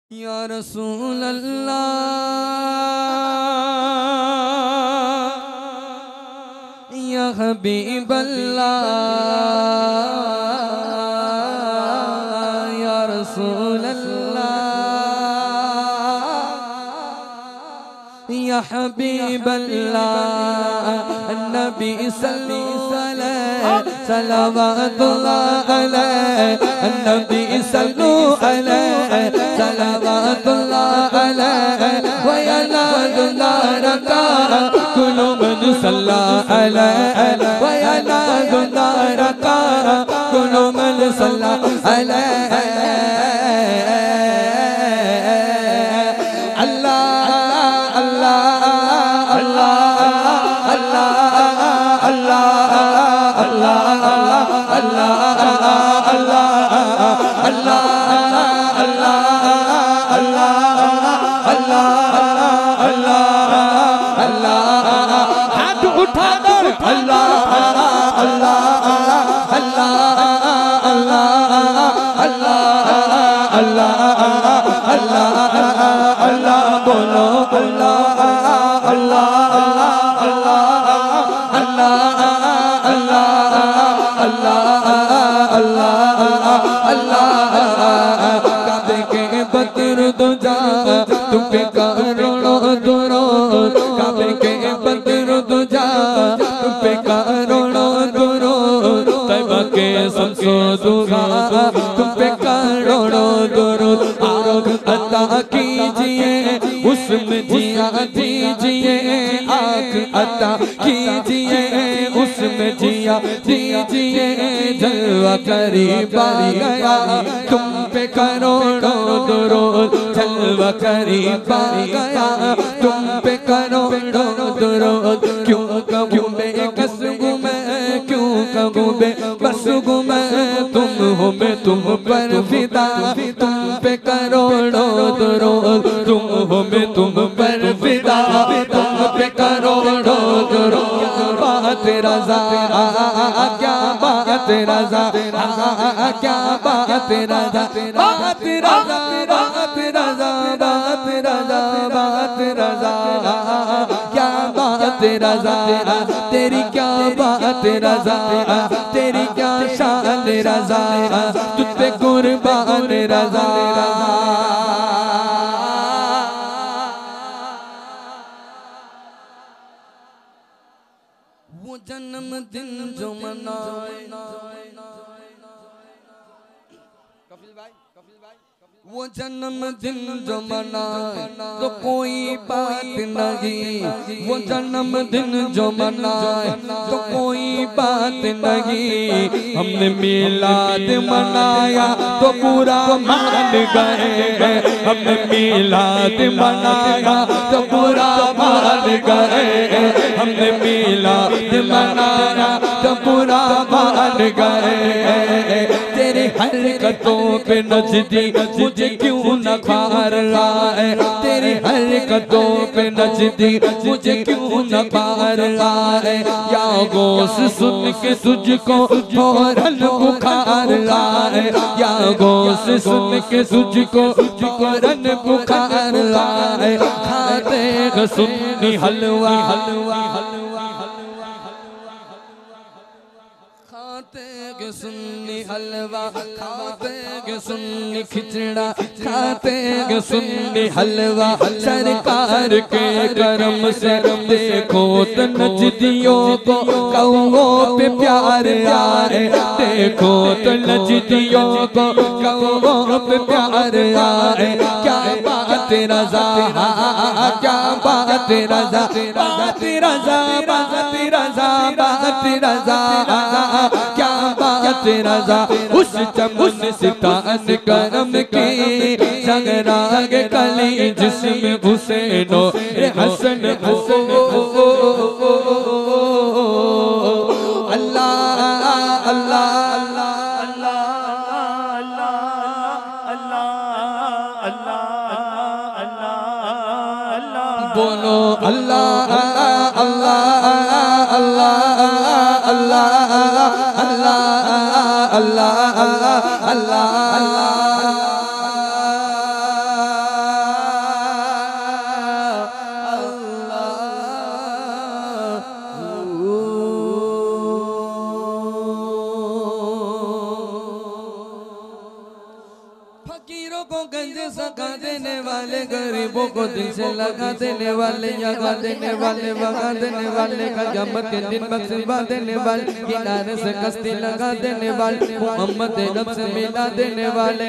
या रसूल अल्लाह या हबीब अल्लाह या रसूल अल्लाह या हबीब अल्लाह नबी सल्लल्लाहु अलैहि सलवातुल्लाह अलैहि नबी सल्लल्लाहु अलैहि सलवातुल्लाह अलैहि व यनादुल्लारका कुल्लु मन सल्ला अलैहि व यनादुल्लारका कुल्लु मन सल्ला अलैहि अल्लाह अल्लाह अल्लाह अल्लाह अल्लाह हाथ उठाकर अल्लाह अल्लाह अल्लाह अल्लाह अल्लाह अल्लाह अल्लाह बोलो अल्लाह अल्लाह अल्लाह अल्लाह अल्लाह काबे के बदर दुजा तुम पे करोड़ों दुरूद काबे के बदर दुजा तुम पे करोड़ों दुरूद तैबा के संसो दुआ तुम पे करोड़ों दुरूद आग अता कीजिए उसमें जिया दीजिए आग अता कीजिए उसमें जिया दीजिए जलवा करीब आ गया तुम पे करोड़ों दुरूद जलवा करीब आ गया तुम पे करोड़ों दुरूद क्यों कहूँ बेकस मैं क्यों कहूँ बेबस मैं तुम हो मैं तुम पर फिदा तुम पे करोड़ों दुरूद तुम हो मैं तुम पर फिदा तुम पे करोड़ों दुरूद तेरा क्या बात रज़ा क्या बात रज़ा बात रज़ा बात रज़ा बात रज़ा बात रज़ा क्या बात रज़ा तेरी क्या बात रज़ा तेरी क्या शान रज़ा तुझ पे कुर्बान रज़ा वो जन्मदिन जो मनाए वो जन्मदिन जो मनाए तो कोई बात नहीं वो जन्मदिन जो मनाए तो कोई बात नहीं हमने मिलाद मनाया तो पूरा मान गए हमने मिलाद मनाया तो पूरा मान गए हमने मिलाद मनाया तो पूरा मान गए तेरी हरकतों पे नचती मुझे क्यों न खार लाए तेरी हरकतों पे नचती मुझे क्यों न खार लाए या गोश सुन के तुझको फौरन बुखार लाए या गोश सुन के तुझको फौरन बुखार लाए खाते सुन्नी हलवा हलवा खाते सुन्नी हलवा खाते सुन्नी खिचड़ा खाते सुन्नी हलवा सरकार के करम से देखो तो नजदियों को कौओं पे प्यार आए देखो तो नजदियों को कौओं पे प्यार आए क्या बात रज़ा क्या बात रज़ा बात रज़ा बात रज़ा बात रज़ा क्या बात रज़ा उस चमन सितान करम की संगराग कली जिसमें हुसैनो हसन अल्लाह अल्लाह बोलो अल्लाह अल्लाह अल्लाह अल्लाह अल्लाह अल्लाह अल्लाह अल्लाह के सका देने वाले, गरीबों को दिल से लगा देने वाले, जगा देने वाले, भगा देने वाले, क़यामत के दिन बख्शिश देने वाले, किनारे से कश्ती लगा देने वाले, मोहम्मद रब से मिला देने वाले,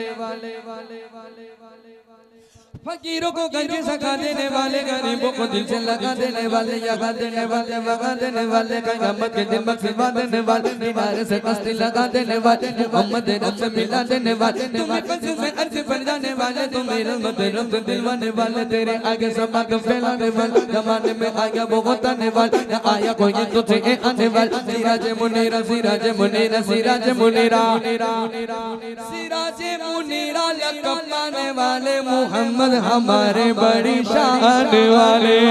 फकीरों को गंजी सका देने वाले, गरीबों को दिल से लगा देने वाले, जगा देने वाले, भगा देने वाले, क़यामत के दिन बख्शिश देने वाले, किनारे से कश्ती लगा देने वाले, मोहम्मद रब से मिला देने वाले, तुम्हें कश्ती से अर्ज पर जाने वाले, तुम्हें रहमत रब से दिलवाने वाले, तेरे आगे सब आगे फैलाने वाले, जमाने में आया बहुत आने वाले, न आया कोई तुझे आने वाले, सिराज मुनीरा, सिराज मुनीरा, सिराज मुनीरा, सिराज मुनीरा लक़ब पाने वाले, मोहम्मद हमारे बड़ी शान वाले,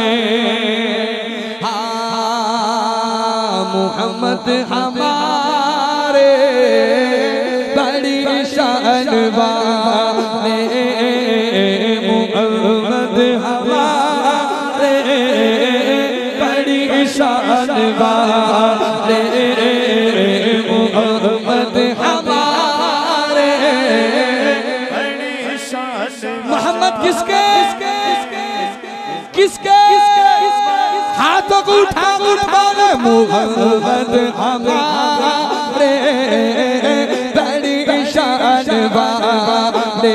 हाँ मोहम्मद हमारे बड़ी शान वाले, मोहम्मद हमारे बड़ी शान वाले, मोहम्मद हमारे मोहम्मद किसके किसके हाथों को उठा बोले, मोहम्मद हमारे बड़ी शान वाले,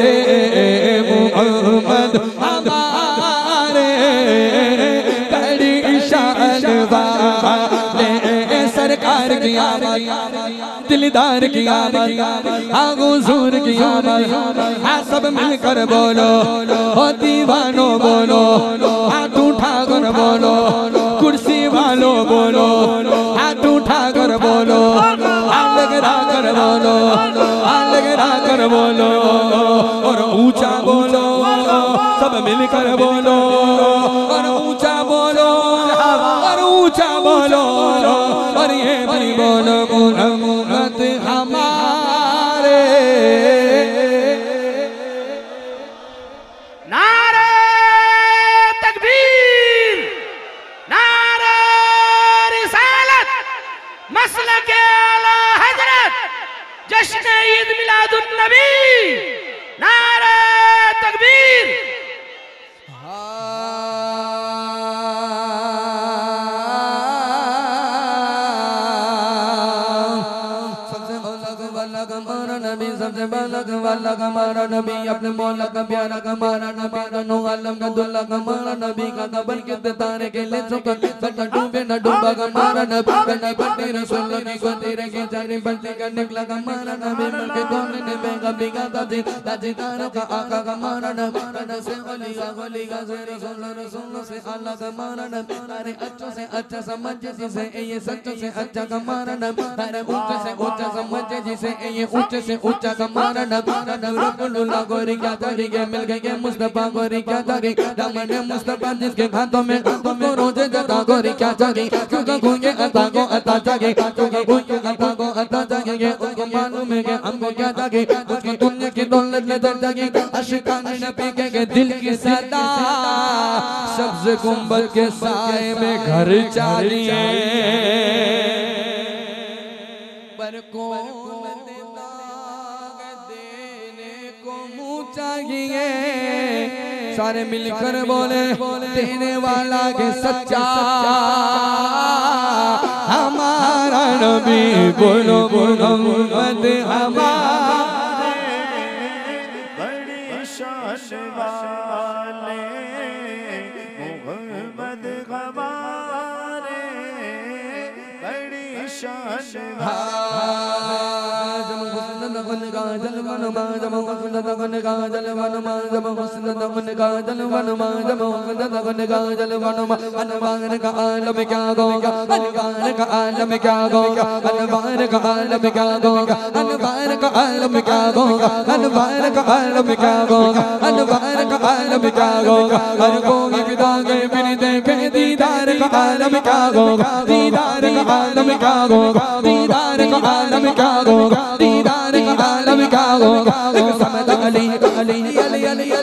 मोहम्मद हमारे बड़ी शान वाले, सरकार की आमद, दिलदार की आमद, हाँ हुजूर की आमद, हाँ सब मिलकर बोलो, हो दीवानो बोलो, हाथ उठाकर बोलो, कुर्सी वालों बोलो, हाथ उठाकर बोलो, हाथ लगा कर बोलो, हाथ लगा कर बोलो, और ऊंचा बोलो, सब मिलकर बोलो, और ऊंचा बोलो, और ऊंचा बोलो, और ये भी बोलो, मोहम्मद हमारे, नारे तकबीर, नारे रिसालत, मसलके आला हजरत, जश्न ईद मिलादुन नबी, नारे तकबीर। सबसे बड़ा वाला हमारा नबी, अपने मौला का प्यारा हमारा नबी, दोनों आलम का दुल्ला हमारा नबी, का कबर के तारे के ले चुका, सटा डूबे न डूबा हमारा नबी, कनी पट्टी रसूल की को तेरे के जाने बंदी का निकला हमारा नबी, मन के दोने ने बेगा बिगा दादी दादी तारों का आका हमारा नबी, कना से वली का से रसूल से अल्लाह हमारा नबी, अरे अच्छों से अच्छा समझ जिसे ये सच्चों से अच्छा हमारा नबी, अरे ऊंचे से ऊंचा समझ जिसे ये ऊंचे से ऊंचा हमारा नबी, रब्बुल्लाह गोरी क्या तरीके मिल गए मुस्तफा गोरी क्या तरीके, दामन मुस्तफा जिसके हाथों में तो रोजे जता गोरी क्या जागे, क्योंकि घूंगे अता को अता जागे, क्योंकि घूंगे अता को अता जागे, उनको मालूम है कि हमको क्या जागे, उसकी दुनिया की दौलत में दर जागे, अशिकान नबी के दिल की सदा, सब्ज़ गुंबद के साए में घर चाहिए, पर कौन चाहिए, सारे मिलकर बोले, देने वाला के सच्चा हमारा नबी, बोलो मोहम्मद हमारे बड़ी शान वाले, मोहम्मद हमारे बड़ी शान दीदार का आलम क्या होगा, समझ अली अली अली अली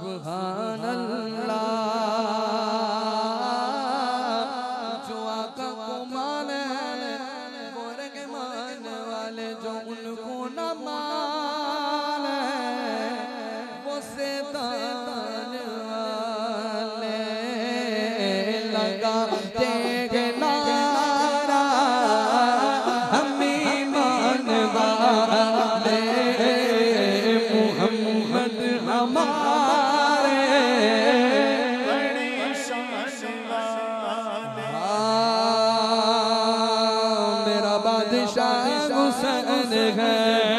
सुभान अल्लाह। जो आका को माने वो रंग मान वाले, जो उनको न माने वो शैतान वाले। लगाते हैं नारा हम ईमान वाले, मोहम्मद हमारे बड़ी शान वाले। मेरा बादशाह हुसैन है।